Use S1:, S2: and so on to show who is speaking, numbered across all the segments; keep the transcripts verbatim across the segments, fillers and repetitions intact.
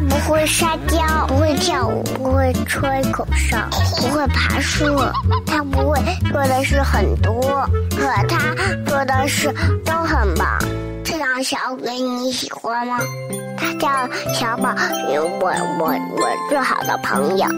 S1: 不会撒娇，不会跳舞，不会吹口哨，不会爬树。他不会做的事很多，可他做的事都很棒。这样小鬼你喜欢吗？他叫小宝，我我我最好的朋友。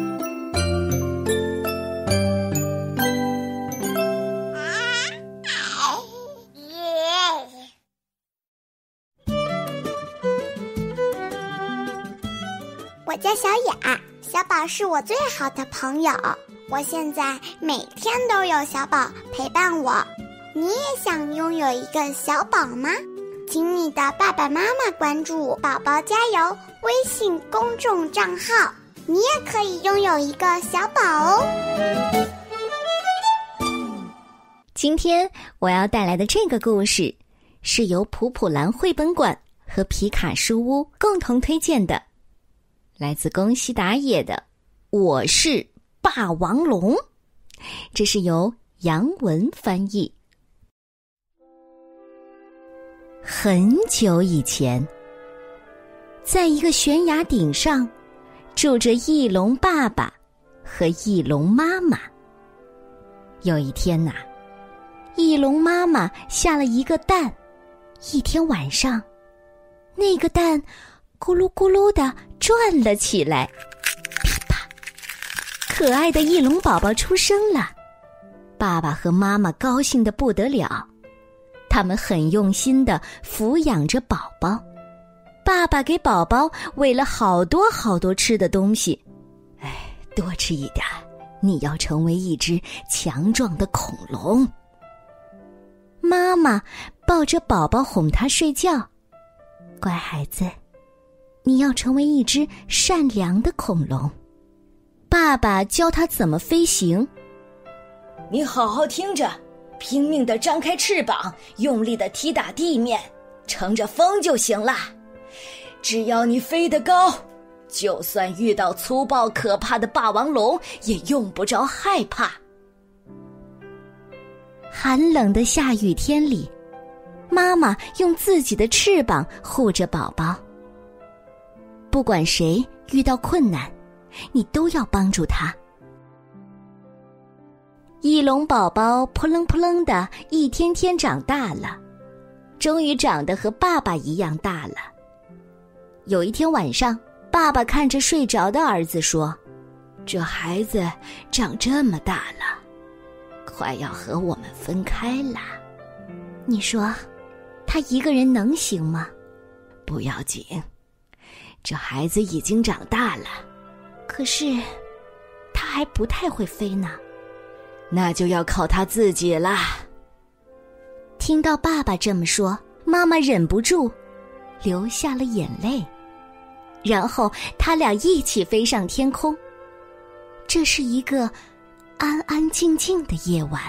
S2: 我叫小雅，小宝是我最好的朋友。我现在每天都有小宝陪伴我。你也想拥有一个小宝吗？请你的爸爸妈妈关注宝宝加油微信公众账号，你也可以拥有一个小宝哦。
S3: 今天我要带来的这个故事是由普普兰绘本馆和皮卡书屋共同推荐的，来自宫西达也的《我是霸王龙》，这是由杨文翻译。很久以前，在一个悬崖顶上，住着翼龙爸爸和翼龙妈妈。有一天呐，翼龙妈妈下了一个蛋，一天晚上，那个蛋咕噜咕噜地转了起来，噼啪，可爱的翼龙宝宝出生了。爸爸和妈妈高兴得不得了，他们很用心地抚养着宝宝。爸爸给宝宝喂了好多好多吃的东西，哎，多吃一点，你要成为一只强壮的恐龙。妈妈抱着宝宝哄他睡觉，乖孩子，你要成为一只善良的恐龙。爸爸教他怎么飞行，
S4: 你好好听着，拼命地张开翅膀，用力地踢打地面，乘着风就行了。只要你飞得高，就算遇到粗暴可怕的霸王龙，也用不着害怕。
S3: 寒冷的下雨天里，妈妈用自己的翅膀护着宝宝。不管谁遇到困难，你都要帮助他。翼龙宝宝扑棱扑棱的一天天长大了，终于长得和爸爸一样大了。有一天晚上，爸爸看着睡着的儿子说，
S4: 这孩子长这么大了，快要和我们分开了。
S3: 你说他一个人能行吗？
S4: 不要紧，这孩子已经长大了，
S3: 可是他还不太会飞呢。
S4: 那就要靠他自己啦。
S3: 听到爸爸这么说，妈妈忍不住流下了眼泪，然后他俩一起飞上天空。这是一个安安静静的夜晚。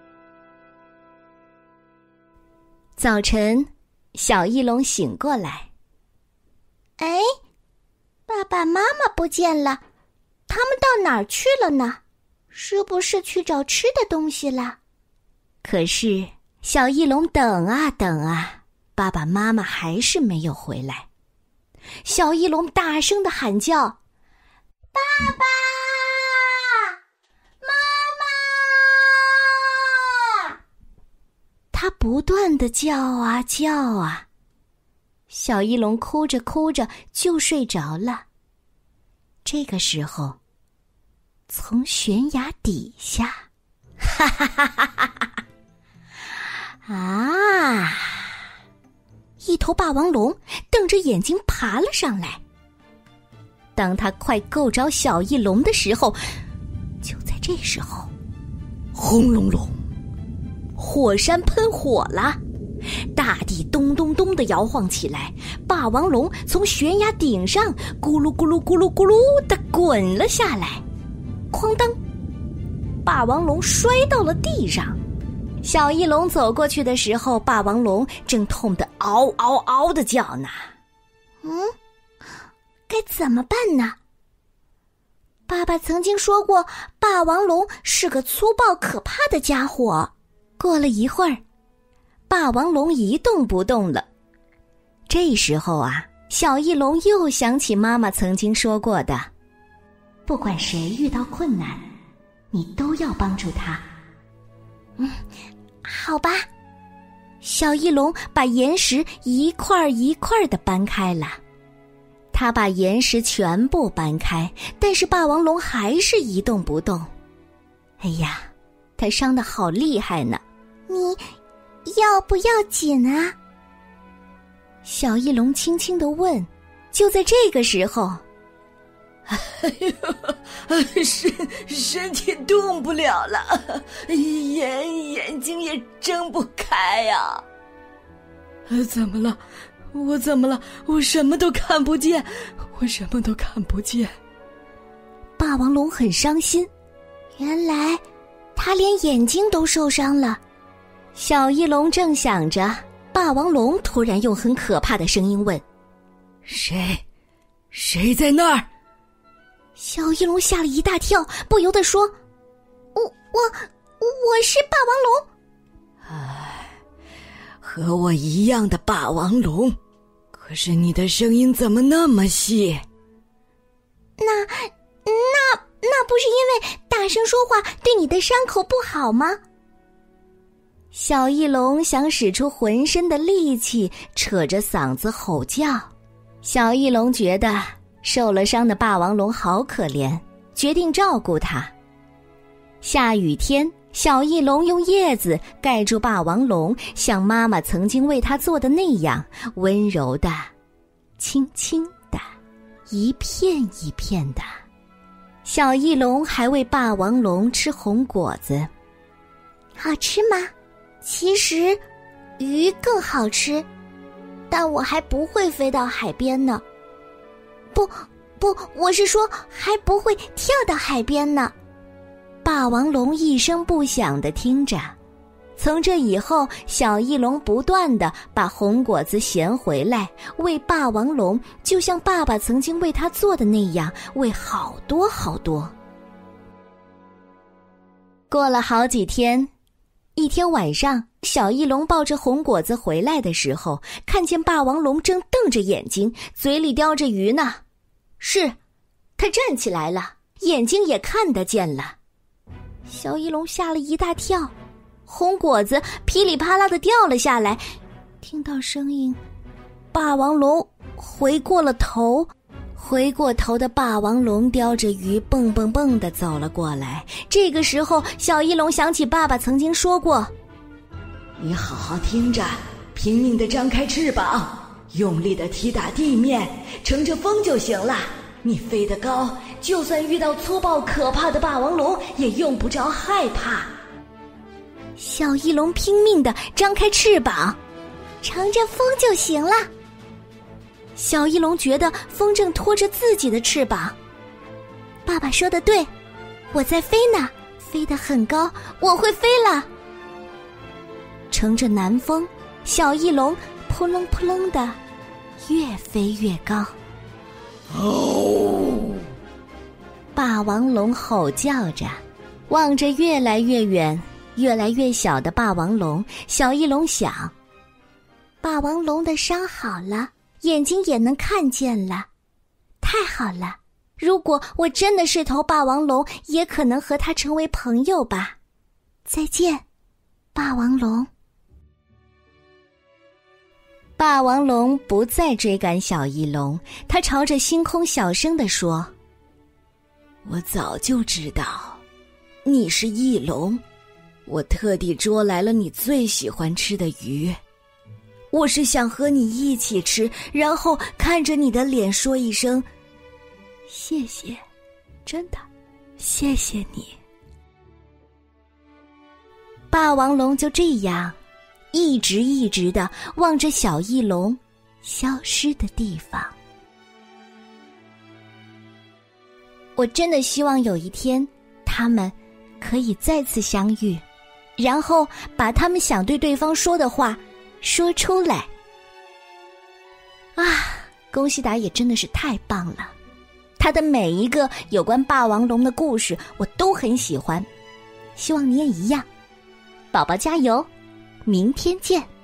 S3: 早晨，小翼龙醒过来，
S2: 哎，爸爸妈妈不见了，他们到哪儿去了呢？是不是去找吃的东西了？
S3: 可是小翼龙等啊等啊，爸爸妈妈还是没有回来。小翼龙大声地喊叫，
S2: 爸爸，妈妈！
S3: 他不断地叫啊叫啊，小翼龙哭着哭着就睡着了。这个时候，从悬崖底下，哈哈哈哈哈哈！啊！一头霸王龙瞪着眼睛爬了上来。当他快够着小翼龙的时候，就在这时候，
S4: 轰隆隆，
S3: 火山喷火了，大地咚咚咚地摇晃起来，霸王龙从悬崖顶上咕噜咕噜咕噜咕噜地滚了下来。哐当，霸王龙摔到了地上。小翼龙走过去的时候，霸王龙正痛得嗷嗷嗷地叫呢。
S2: 嗯，该怎么办呢？爸爸曾经说过，霸王龙是个粗暴可怕的家伙。
S3: 过了一会儿，霸王龙一动不动了。这时候啊， 小翼龙又想起妈妈曾经说过的，不管谁遇到困难，你都要帮助他。
S2: 嗯，好吧。
S3: 小翼龙把岩石一块一块地搬开了，他把岩石全部搬开，但是霸王龙还是一动不动。哎呀，他伤得好厉害呢。
S2: 你要不要紧啊？
S3: 小翼龙轻轻地问。就在这个时候，
S4: 哎呦，身身体动不了了，眼眼睛也睁不开呀、啊！怎么了？我怎么了？我什么都看不见，我什么都看不见。
S3: 霸王龙很伤心，
S2: 原来他连眼睛都受伤了。
S3: 小翼龙正想着，霸王龙突然用很可怕的声音问：
S4: 谁？谁在那儿？
S3: 小翼龙吓了一大跳，不由地说：
S2: 我我我是霸王
S4: 龙。唉，和我一样的霸王龙，可是你的声音怎么那么细？
S2: 那那那不是因为大声说话对你的伤口不好吗？
S3: 小翼龙想使出浑身的力气，扯着嗓子吼叫。小翼龙觉得受了伤的霸王龙好可怜，决定照顾它。下雨天，小翼龙用叶子盖住霸王龙，像妈妈曾经为它做的那样，温柔的、轻轻的、一片一片的。小翼龙还喂霸王龙吃红果子。
S2: 好吃吗？其实鱼更好吃，但我还不会飞到海边呢。不不，我是说还不会跳到海边呢。
S3: 霸王龙一声不响地听着。从这以后，小翼龙不断地把红果子衔回来，喂霸王龙，就像爸爸曾经为他做的那样，喂好多好多。过了好几天，一天晚上，小翼龙抱着红果子回来的时候，看见霸王龙正瞪着眼睛，嘴里叼着鱼呢。是，他站起来了，眼睛也看得见了。小翼龙吓了一大跳，红果子噼里啪啦地掉了下来。听到声音，霸王龙回过了头，回过头的霸王龙叼着鱼蹦蹦蹦地走了过来。这个时候，小翼龙想起爸爸曾经说过：
S4: 你好好听着，拼命地张开翅膀，用力地踢打地面，乘着风就行了。你飞得高，就算遇到粗暴可怕的霸王龙，也用不着害怕。
S3: 小翼龙拼命地张开翅膀，
S2: 乘着风就行了。
S3: 小翼龙觉得风正拖着自己的翅膀。
S2: 爸爸说的对，我在飞呢，飞得很高，我会飞了。
S3: 乘着南风，小翼龙扑棱扑棱的越飞越高。
S4: 哦！
S3: 霸王龙吼叫着，望着越来越远、越来越小的霸王龙，小翼龙想：
S2: 霸王龙的伤好了，眼睛也能看见了，太好了！如果我真的是头霸王龙，也可能和它成为朋友吧。再见，霸王龙。
S3: 霸王龙不再追赶小翼龙，他朝着星空小声地说：
S4: 我早就知道你是翼龙，我特地捉来了你最喜欢吃的鱼，我是想和你一起吃，然后看着你的脸说一声谢谢，真的谢谢你。
S3: 霸王龙就这样一直一直地望着小翼龙消失的地方。我真的希望有一天他们可以再次相遇，然后把他们想对对方说的话说出来。啊，宫西达也真的是太棒了，他的每一个有关霸王龙的故事我都很喜欢，希望你也一样。宝宝加油，明天见。